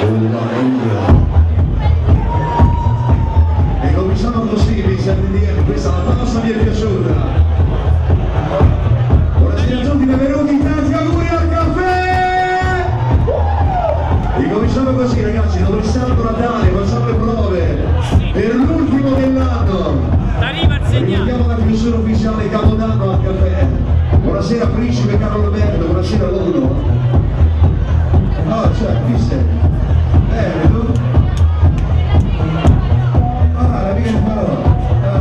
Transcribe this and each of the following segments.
E cominciamo così, Vincent, questa la nostra mi è piaciuta. Buonasera a tutti, benvenuti, tanti auguri al caffè! E cominciamo così ragazzi, dopo il Santo Natale facciamo le prove per l'ultimo dell'anno. Ricordiamo la chiusura ufficiale Capodanno al caffè. Buonasera Principe Carlo Alberto, buonasera Lolo. Ah, cioè, chi sei? Bene, tu? Ah, la mia parola.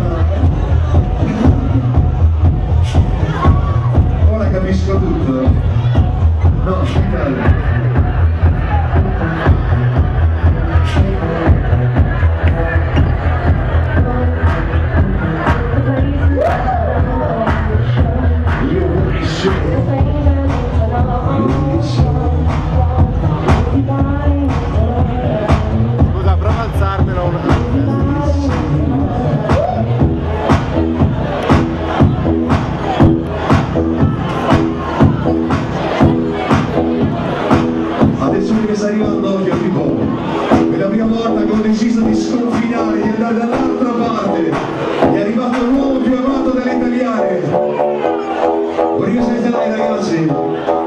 Ora capisco tutto. No, aspettate. Scusa, prova a alzarmelo una. Adesso che sta arrivando occhio tipo per la prima volta che ho deciso di sconfinare, di andare dall'altra parte, è arrivato l'uomo più amato dalle italiane. Voglio salutare ragazzi.